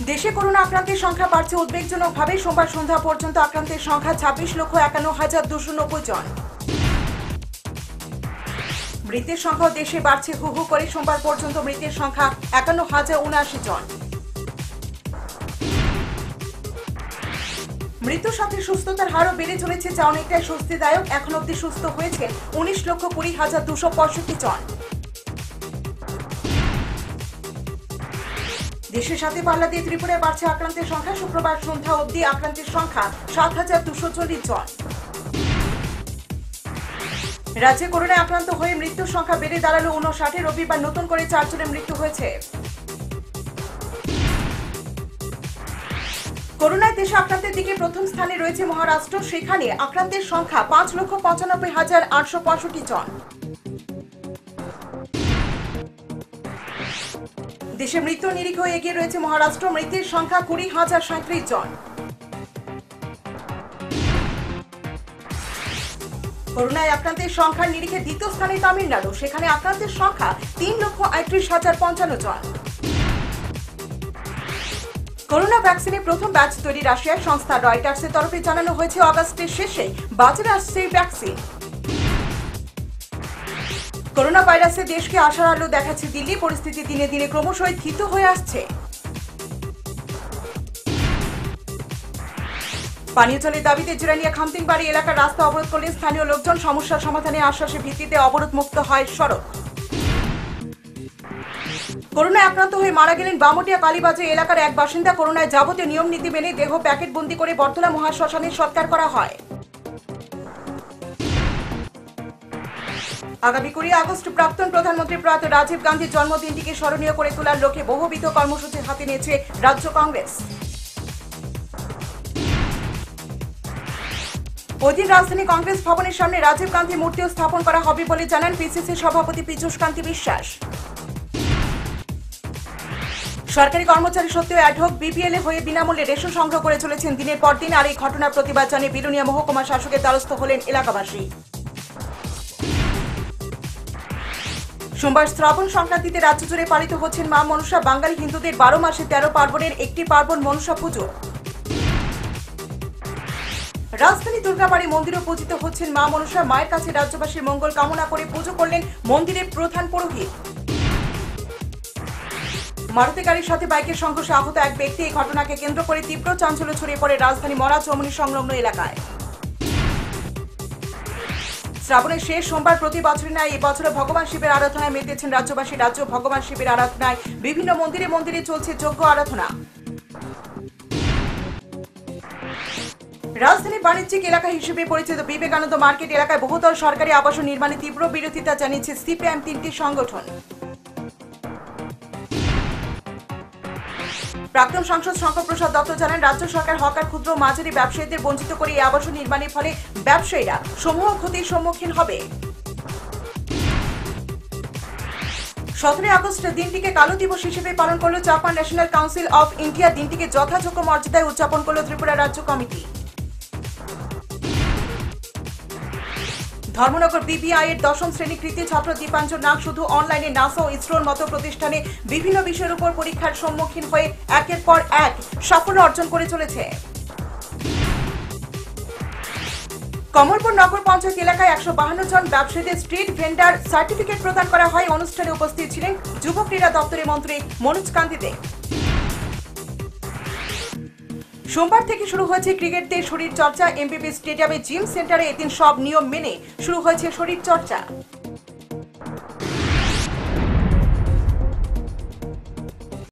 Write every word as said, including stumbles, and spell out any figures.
দেশে করোনা আক্রান্তের সংখ্যা বাড়ছে উদ্বেগজনকভাবে। সোমবার সন্ধ্যা পর্যন্ত আক্রান্তের সংখ্যা ছাব্বিশ লক্ষ একান্ন হাজার দুশো নব্বই জন। মৃতের সংখ্যাও দেশে বাড়ছে হু হু করে। সোমবার পর্যন্ত মৃতের সংখ্যা একান্ন হাজার উনআশি জন। মৃত্যুর সাথে সুস্থতার হারও বেড়ে চলেছে, যা অনেকটাই স্বস্তিদায়ক। এখন অব্দি সুস্থ হয়েছেন উনিশ লক্ষ কুড়ি হাজার দুশো পঁয়ষট্টি জন। দেশের সাথে পাল্লা দিয়ে ত্রিপুরায় বাড়ছে আক্রান্তের সংখ্যা। শুক্রবার সন্ধ্যা অবধি আক্রান্তের সংখ্যা সাত হাজার দুশো চল্লিশ জন। রাজ্যে করোনায় আক্রান্ত হয়ে মৃত্যুর সংখ্যা বেড়ে দাঁড়ালো উনষাটে। রবিবার নতুন করে চারজনের মৃত্যু হয়েছে। করোনায় দেশে আক্রান্তের দিকে প্রথম স্থানে রয়েছে মহারাষ্ট্র। সেখানে আক্রান্তের সংখ্যা পাঁচ লক্ষ পঁচানব্বই হাজার আটশো পঁয়ষট্টি জন। দেশে মৃত্যু নিরিখে এগিয়ে রয়েছে মহারাষ্ট্র। মৃতের সংখ্যা কুড়ি হাজার সাঁত্রিশ জন। করোনায় আক্রান্তের সংখ্যার নিরিখে দ্বিতীয় স্থানে তামিলনাড়ু। সেখানে আক্রান্তের সংখ্যা তিন লক্ষ আটত্রিশ হাজার পঞ্চান্ন জন। করোনা ভ্যাকসিনের প্রথম ব্যাচ তৈরি রাশিয়ার সংস্থা রয়টার্সের তরফে জানানো হয়েছে, অগাস্টের শেষে বাজারে আসছে এই ভ্যাকসিন। করোনা ভাইরাসে দেশকে আশার আলো দেখাচ্ছে দিল্লি। পরিস্থিতি দিনে দিনে ক্রমশই থিত হয়ে আসছে। পানীয় জলের দাবিতে জিরানিয়া খামতিংবাড়ি এলাকার রাস্তা অবরোধ করলে স্থানীয় লোকজন। সমস্যার সমাধানে আশ্বাসের ভিত্তিতে অবরোধ মুক্ত হয় সড়ক। করোনায় আক্রান্ত হয়ে মারা গেলেন বামুটিয়া কালীবাজার এলাকার এক বাসিন্দা। করোনায় যাবতীয় নিয়ম নীতি মেনে দেহ প্যাকেট বন্দি করে বটতলা মহাশ্মশানে সৎকার করা হয়। আগামী কুড়ি আগস্ট প্রাক্তন প্রধানমন্ত্রী প্রয়াত রাজীব গান্ধীর জন্মদিনটিকে স্মরণীয় করে তোলার লক্ষ্যে বহুবিধ কর্মসূচি হাতে নিয়েছে রাজ্য কংগ্রেস। ওই দিন রাজধানী কংগ্রেস ভবনের সামনে রাজীব গান্ধী মূর্তিও স্থাপন করা হবে বলে জানান পিসিসি সভাপতি পীযূষ কান্তি বিশ্বাস। সরকারি কর্মচারী সত্ত্বেও অ্যাডহক বিপিএল এ হয়ে বিনামূল্যে রেশন সংগ্রহ করে চলেছেন দিনের পর দিন। আর এই ঘটনার প্রতিবাদ জানিয়ে বিলোনিয়া মহকুমা শাসকের দ্বারস্থ হলেন এলাকাবাসী। সোমবার শ্রাবণ সংক্রান্তিতে রাজ্য জুড়ে পালিত হচ্ছেন মা মনসা। বাঙালি হিন্দুদের বারো মাসে তেরো পার্বণের একটি পার্বণ মনসা পুজো। রাজধানী দুর্গাবাড়ি মন্দিরেও পূজিত হচ্ছেন মা মনসা। মায়ের কাছে রাজ্যবাসীর মঙ্গল কামনা করে পুজো করলেন মন্দিরের প্রধান পুরোহিত। মারুতি গাড়ির সাথে বাইকের সংঘর্ষে আহত এক ব্যক্তি। এই ঘটনাকে কেন্দ্র করে তীব্র চাঞ্চল্য ছড়িয়ে পড়ে রাজধানী মরা চৌমুহনী সংলগ্ন এলাকায়। শ্রাবণের শেষ সোমবার প্রতি বছরের ন্যায় এবছরে ভগবান শিবের আরাধনায় মেতেছেন রাজ্যবাসী। রাজ্য ভগবান শিবের আরাধনায় বিভিন্ন মন্দিরে মন্দিরে চলছে যজ্ঞ আরাধনা। রাজধানী বাণিজ্যিক এলাকা হিসেবে পরিচিত বিবেকানন্দ মার্কেট এলাকায় বহুতল সরকারি আবাসন নির্মাণে তীব্র বিরোধিতা জানিয়েছে সিপিএম তিনটি সংগঠন। প্রাক্তন সাংসদ শঙ্কর প্রসাদ দত্ত জানান, রাজ্য সরকার হকার ক্ষুদ্র মাঝারি ব্যবসায়ীদের বঞ্চিত করে এই আবাসন নির্মাণের ফলে ব্যবসায়ীরা সমূহ ক্ষতির সম্মুখীন হবে। সতেরোই আগস্ট দিনটিকে কালো দিবস হিসেবে পালন করলো Japan national council of India. দিনটিকে যথাযোগ্য মর্যাদায় উদযাপন করল ত্রিপুরা রাজ্য কমিটি। ধর্মনগর বিবিআই এর দশম শ্রেণী কৃতি ছাত্র দীপাঞ্জন নাগ শুধু অনলাইনে নাসা ও ইসরোর মতো প্রতিষ্ঠানে বিভিন্ন বিষয়ের উপর পরীক্ষার সম্মুখীন হয়ে একের পর এক সাফল্য অর্জন করে চলেছে। কমলপুর নগর পঞ্চায়েত এলাকায় একশো বাহান্ন জন ব্যবসায়ীদের স্ট্রিট ভেন্ডার সার্টিফিকেট প্রদান করা হয়। অনুষ্ঠানে উপস্থিত ছিলেন যুব ক্রীড়া দপ্তরের মন্ত্রী মনোজ কান্তি দে। সোমবার থেকে শুরু হয়েছে ক্রিকেটদের শরীর চর্চা। এমবিবি স্টেডিয়ামে জিম সেন্টারে এদিন সব নিয়ম মেনে শুরু হয়েছে শরীর চর্চা।